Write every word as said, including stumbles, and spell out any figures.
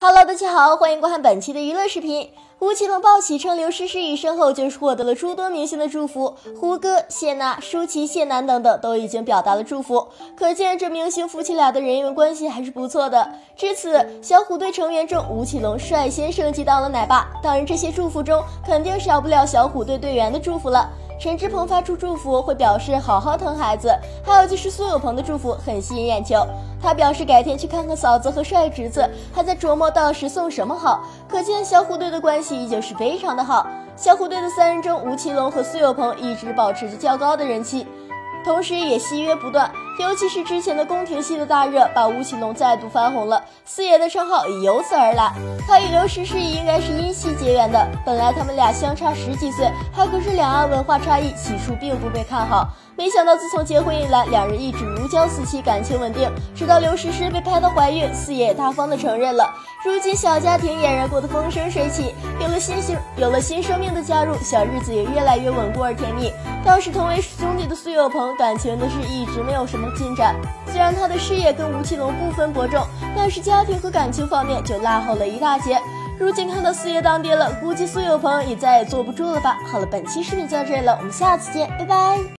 Hello， 大家好，欢迎观看本期的娱乐视频。吴奇隆报喜称刘诗诗已身后，就是获得了诸多明星的祝福，胡歌、谢娜、舒淇、谢楠等等都已经表达了祝福，可见这明星夫妻俩的人缘关系还是不错的。至此，小虎队成员中，吴奇隆率先升级当了奶爸，当然这些祝福中肯定少不了小虎队队员的祝福了。陈志朋发出祝福，会表示好好疼孩子，还有就是苏有朋的祝福很吸引眼球。他表示改天去看看嫂子和帅侄子，还在琢磨到时送什么好。可见小虎队的关系依旧是非常的好。小虎队的三人中，吴奇隆和苏有朋一直保持着较高的人气，同时也戏约不断，尤其是之前的宫廷戏的大热，把吴奇隆再度翻红了，四爷的称号也由此而来。他与刘诗诗也应该是因戏结缘的，本来他们俩相差十几岁，还可是两岸文化差异，起初并不被看好。没想到自从结婚以来，两人一直如胶似漆，感情稳定。直到刘诗诗被拍到怀孕，四爷也大方的承认了。如今小家庭俨然过得风生水起，有了新生有了新生命的加入，小日子也越来越稳固而甜蜜。倒是同为兄弟的苏有朋，感情的是一直没有什么进展。虽然他的事业跟吴奇隆不分伯仲，但是家庭和感情方面就落后了一大截。如今看到四爷当爹了，估计苏有朋也再也坐不住了吧。好了，本期视频就到这里了，我们下次见，拜拜。